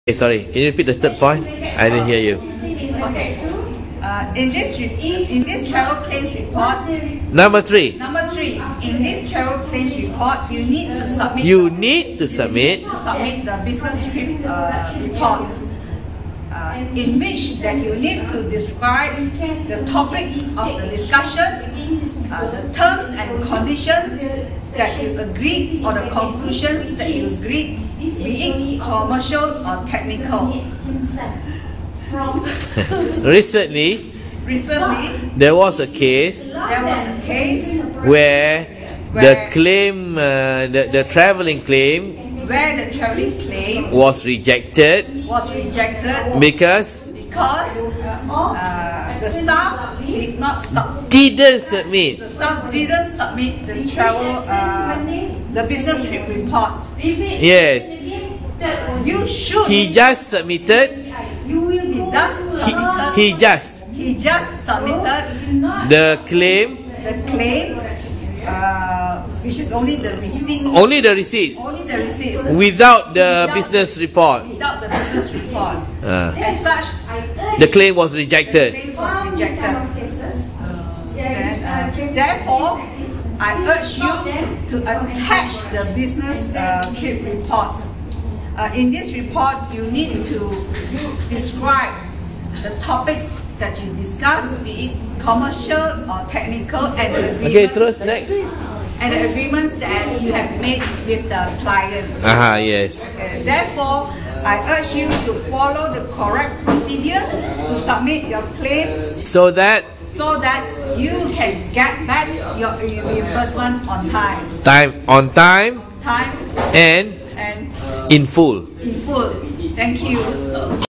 Okay, sorry, can you repeat the third point? I didn't hear you. Okay. In this travel claims report, Number three. In this travel claims report, you need to submit. Submit the business trip report, in which that you need to describe the topic of the discussion, the terms and conditions that you agreed, or the conclusions that you agreed, be it commercial or technical. Recently, there was a case where the claim, the traveling claim, was rejected because the staff didn't submit the travel, the business trip report. Yes, You should. he just submitted. He just submitted the claims, which is only the receipts. Only the receipts. Without the business report. As such, the claim was rejected. Therefore, I urge you to attach the business trip report. In this report, you need to describe the topics that you discuss, be it commercial or technical, and the agreements, next. And the agreements that you have made with the client. Yes. Therefore, I urge you to follow the correct procedure to submit your claims so that you can get back your reimbursement on time. Time and in full. Thank you.